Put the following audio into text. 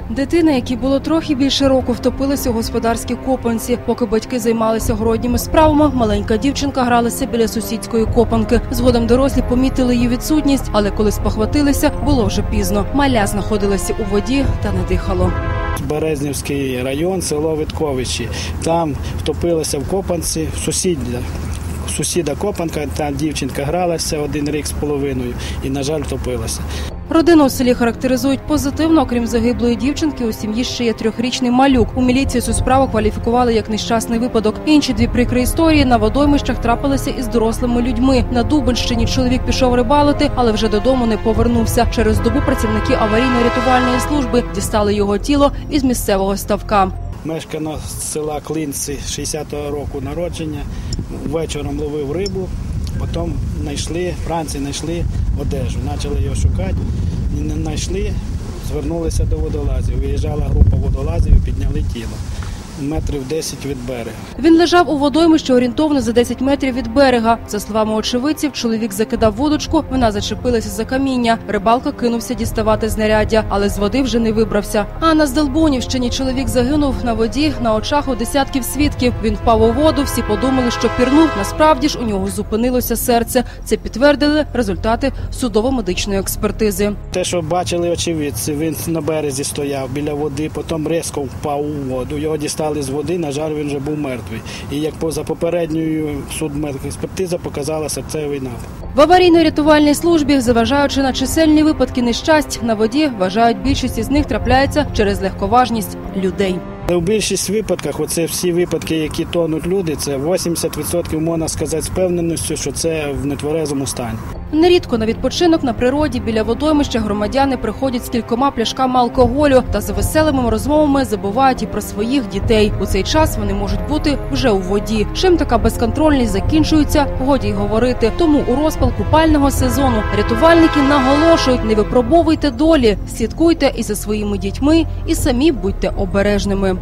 Дитина, якій було трохи більше року, втопилася у господарській копанці. Поки батьки займалися городніми справами, маленька дівчинка гралася біля сусідської копанки. Згодом дорослі помітили її відсутність, але коли спохватилися, було вже пізно. Маля знаходилася у воді та не дихало. Березнівський район, село Витковичі. Там втопилася в копанці сусіда копанка, та дівчинка гралася 1 рік з половиною і, на жаль, втопилася. Родину у селі характеризують позитивно. Окрім загиблої дівчинки, у сім'ї ще є 3-річний малюк. У міліції цю справу кваліфікували як нещасний випадок. Інші 2 прикрі історії на водоймищах трапилися із дорослими людьми. На Дубенщині чоловік пішов рибалити, але вже додому не повернувся. Через добу працівники аварійно-рятувальної служби дістали його тіло із місцевого ставка. Мешкано з села Клинці, 60-го року народження. Вечором ловив рибу, потім вранці знайшли одежу. Почали його шукати, не знайшли, звернулися до водолазів. Виїжджала група водолазів і підняли тіло. Метрів 10 від берега. Він лежав у водоймищі орієнтовно за 10 метрів від берега. За словами очевидців, чоловік закидав вудочку, вона зачепилася за каміння. Рибалка кинувся діставати знаряддя, але з води вже не вибрався. А на Здолбунівщині чоловік загинув на воді на очах у десятків свідків. Він впав у воду, всі подумали, що пірнув. Насправді ж у нього зупинилося серце. Це підтвердили результати судово-медичної експертизи. Те, що бачили очевидці, він на березі стояв біля води, потім різко впав у воду. Його дістали з води, на жаль, він вже був мертвий. І як за попередньою судмедекспертиза показала серцевий напад. В аварійно-рятувальній службі, зважаючи на чисельні випадки нещасть на воді, вважають, більшість із них трапляється через легковажність людей. У більшість випадках, оце всі випадки, які тонуть люди, це 80% можна сказати з певненістю, що це в нетверезому стані. Нерідко на відпочинок на природі біля водоймища громадяни приходять з кількома пляшками алкоголю та за веселими розмовами забувають і про своїх дітей. У цей час вони можуть бути вже у воді. Чим така безконтрольність закінчується, годі й говорити. Тому у розпал купального сезону рятувальники наголошують: не випробовуйте долі, слідкуйте і за своїми дітьми, і самі будьте обережними.